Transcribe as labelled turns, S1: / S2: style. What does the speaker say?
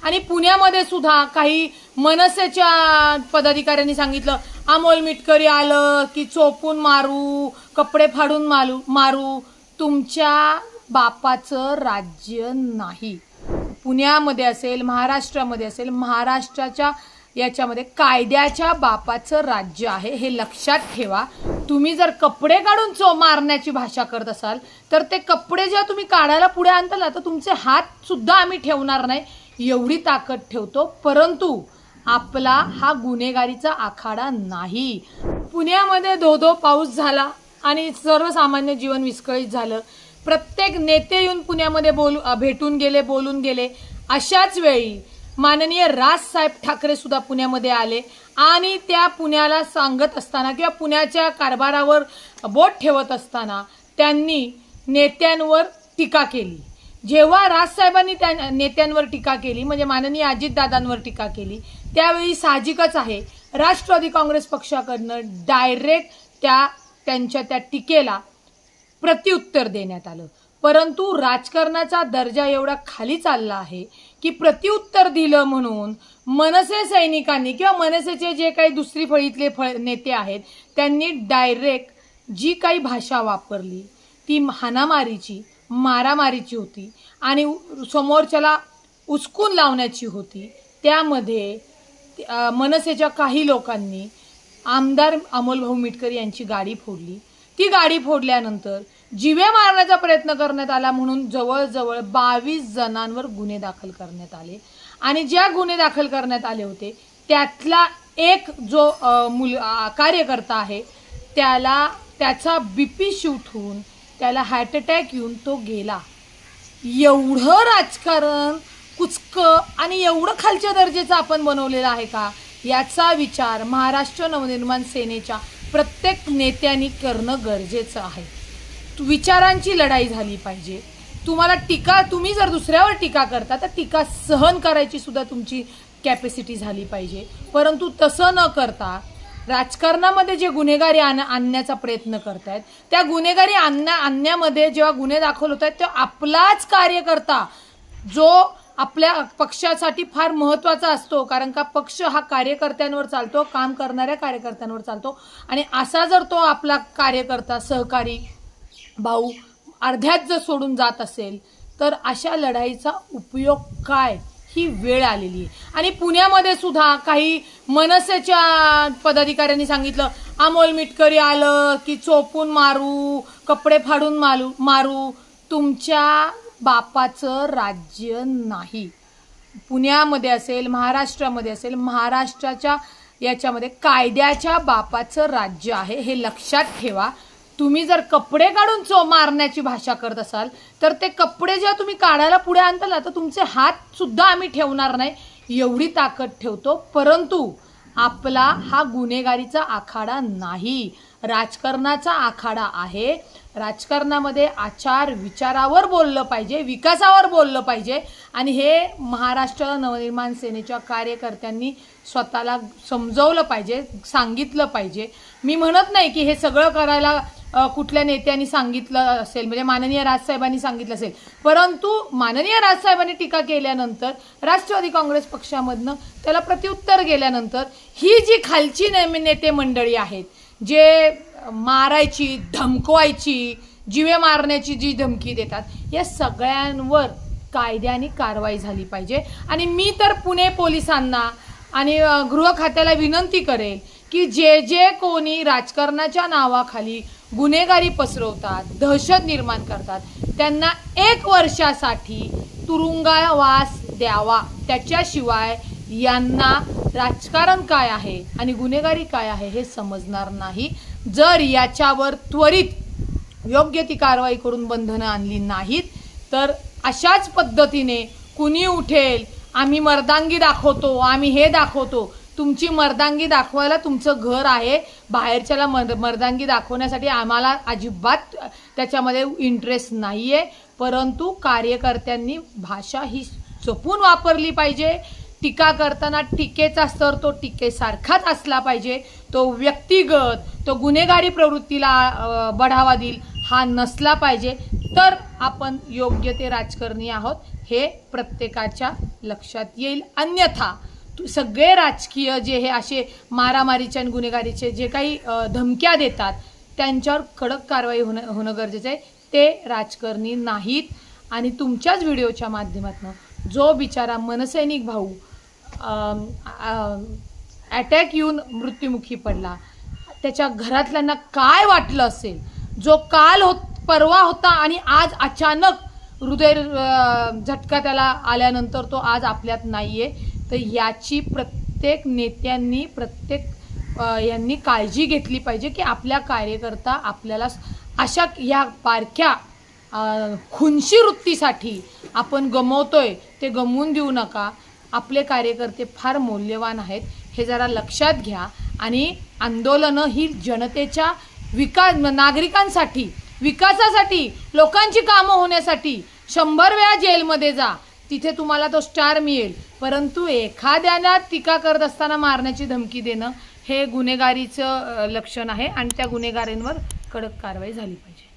S1: आणि पुण्यामध्ये सुद्धा काही मनसेच्या पदाधिकाऱ्यांनी सांगितलं अमोल मिटकरी आलं की चोपून मारू, कपडे फाडून मारू. तुमच्या बापाचं राज्य नाही. पुण्यामध्ये असेल, महाराष्ट्रामध्ये असेल, महाराष्ट्राच्या याच्यामध्ये कायद्याच्या बापाचं राज्य आहे, हे लक्षात ठेवा. तुम्ही जर कपडे काढून मारण्याची भाषा करत असाल तर ते कपडे जेव्हा तुम्ही काढायला पुढे आणताल तर तुमचे हात सुद्धा आम्ही ठेवणार नाही, एवढी ताकद ठेवतो. परंतु आपला हा गुन्हेगारीचा आखाडा नाही. पुण्यामध्ये धो पाऊस झाला आणि सर्वसामान्य जीवन विस्कळीत झालं. प्रत्येक नेते येऊन पुण्यामध्ये भेटून गेले, बोलून गेले. अशाच वेळी माननीय राजसाहेब ठाकरे सुद्धा पुण्यामध्ये आले आणि त्या पुण्याला सांगत असताना किंवा पुण्याच्या कारभारावर बोट ठेवत असताना त्यांनी नेत्यांवर टीका केली. जेव्हा राजसाहेबांनी त्या नेत्यांवर टीका केली म्हणजे माननीय अजितदादांवर टीका केली, त्यावेळी साहजिकच आहे राष्ट्रवादी काँग्रेस पक्षाकडनं डायरेक्ट त्यांच्या त्या टीकेला प्रत्युत्तर देण्यात आलं. परंतु राजकारणाचा दर्जा एवढा खाली चालला आहे की प्रत्युत्तर दिलं म्हणून मनसे सैनिकांनी किंवा मनसेचे जे काही दुसरी फळीतले नेते आहेत त्यांनी डायरेक्ट जी काही भाषा वापरली ती हाणामारीची, मारामारीची होती आणि समोरच्याला उचकून लावण्याची होती. त्यामध्ये मनसेच्या काही लोकांनी आमदार अमोलभाऊ मिटकरी यांची गाडी फोडली. ती गाडी फोडल्यानंतर जीवे मारण्याचा प्रयत्न करण्यात आला म्हणून जवळजवळ 22 जणांवर गुन्हे दाखल करण्यात आले. आणि ज्या गुन्हे दाखल करण्यात आले होते त्यातला एक जो कार्यकर्ता आहे त्याचा बीपी शूट होऊन त्याला हार्ट अटॅक येऊन तो गेला. एवढं राजकारण कुचकं आणि एवढं खालच्या दर्जाचं आपण बनवलेलं आहे का, याचा विचार महाराष्ट्र नवनिर्माण सेनेच्या प्रत्येक नेत्यांनी करणं गरजेचं आहे. विचारांची लढाई झाली पाहिजे. तुम्ही जर दुसऱ्यावर टीका करता तर टीका सहन करायची सुद्धा तुमची कॅपॅसिटी झाली पाहिजे. परंतु तसं न करता राजकारणामध्ये जे गुन्हेगारी आणण्याचा प्रयत्न करतायत त्या गुन्हेगारी आणण्यामध्ये जेव्हा गुन्हे दाखल होत आहेत तेव्हा आपलाच कार्यकर्ता जो आपल्या पक्षासाठी फार महत्त्वाचा असतो, कारण का पक्ष हा कार्यकर्त्यांवर चालतो, काम करणाऱ्या कार्यकर्त्यांवर चालतो. आणि असा जर तो आपला कार्यकर्ता, सहकारी, भाऊ अर्ध्यात जर सोडून जात असेल तर अशा लढाईचा उपयोग काय, ही वेळ आलेली आहे. आणि पुण्यामध्ये सुद्धा काही मनसेच्या पदाधिकाऱ्यांनी सांगितलं अमोल मिटकरी आलं की चोपून मारू, कपडे फाडून मारू. तुमच्या बापाचं राज्य नाही. पुण्यामध्ये असेल, महाराष्ट्रामध्ये असेल, महाराष्ट्राच्या याच्यामध्ये कायद्याच्या बापाचं राज्य आहे, हे लक्षात ठेवा. तुम्ही जर कपडे काढून मारण्याची भाषा करत असाल तर ते कपडे जेव्हा तुम्ही काढायला पुढे आणताल तर तुमचे हात सुद्धा आम्ही ठेवणार नाही, एवढी ताकद ठेवतो. परंतु आपला हा गुन्हेगारीचा आखाडा नाही, राजकारणाचा आखाडा आहे. राजकारणामध्ये आचार विचारावर बोललं पाहिजे, विकासावर बोललं पाहिजे. आणि हे महाराष्ट्र नवनिर्माण सेनेच्या कार्यकर्त्यांनी स्वतःला समजवलं पाहिजे, सांगितलं पाहिजे. मी म्हणत नाही की हे सगळं करायला कुठल्या नेत्यांनी सांगितलं असेल, म्हणजे माननीय राजसाहेबांनी सांगितलं असेल. परंतु माननीय राजसाहेबांनी टीका केल्यानंतर राष्ट्रवादी काँग्रेस पक्षामधनं त्याला प्रत्युत्तर गेल्यानंतर ही जी खालची नेते मंडळी आहेत जे मारायची, धमकवायची, जीवे मारण्याची जी धमकी देतात, या सगळ्यांवर कायद्याने कारवाई झाली पाहिजे. आणि मी तर पुणे पोलिसांना आणि गृह खात्याला विनंती करेल की जे कोणी राजकारणाच्या नावाखाली गुन्हेगारी पसरवतात, दहशत निर्माण करतात, त्यांना 1 वर्षासाठी तुरुंगवास द्यावा. त्याच्याशिवाय यांना राजकारण काय आहे आणि गुन्हेगारी काय आहे हे समजणार नाही. जर याच्यावर त्वरित योग्य ती कारवाई करून बंधनं आणली नाहीत तर अशाच पद्धतीने कुणी उठेल, आम्ही मर्दांगी दाखवतो, आम्ही हे दाखवतो. तुमची मर्दांगी दाखवायला तुमचं घर आहे, बाहेरच्याला मर्दांगी दाखवण्यासाठी आम्हाला अजिबात त्याच्यामध्ये इंटरेस्ट नाहीये. परंतु कार्यकर्त्यांनी भाषा ही जपून वापरली पाहिजे. टीका करताना टीकेचा स्तर तो टीकेसारखाच असला पाहिजे. तो व्यक्तिगत, तो गुन्हेगारी प्रवृत्तीला बढावा देईल हा नसला पाहिजे. तर आपण योग्य ते राजकारणी आहोत हे प्रत्येकाच्या लक्षात येईल. अन्यथा सगळे राजकीय जे हे असे मारामारीच्या आणि गुन्हेगारीचे जे काही धमक्या देतात त्यांच्यावर कडक कारवाई होणं गरजेचं आहे. ते राजकारणी नाहीत. आणि तुमच्याच व्हिडिओच्या माध्यमातून जो बिचारा मनसैनिक भाऊ अटॅक येऊन मृत्युमुखी पडला, त्याच्या घरातल्यांना काय वाटलं असेल, जो काल परवा होता आणि आज अचानक हृदय झटका त्याला आल्यानंतर तो आज आपल्यात नाहीये. तर याची प्रत्येक नेत्यांनी यांनी काळजी घेतली पाहिजे की आपल्या कार्यकर्ता आपल्याला अशा या बारक्या खुनशी वृत्तीसाठी आपण गमवतोय ते गमवून देऊ नका. आपले कार्यकर्ते फार मौल्यवान आहेत, हे जरा लक्षात घ्या. आणि आंदोलनं ही जनतेच्या नागरिकांसाठी, विकासासाठी, लोकांची कामं होण्यासाठी 100 वेळा जेलमध्ये जा, तिथे तुम्हाला तो स्टार मिळेल. परंतु एखाद्याला टीका करत असताना मारण्याची धमकी देणं हे गुन्हेगारीचं लक्षण आहे आणि त्या गुन्हेगारांवर कडक कारवाई झाली पाहिजे.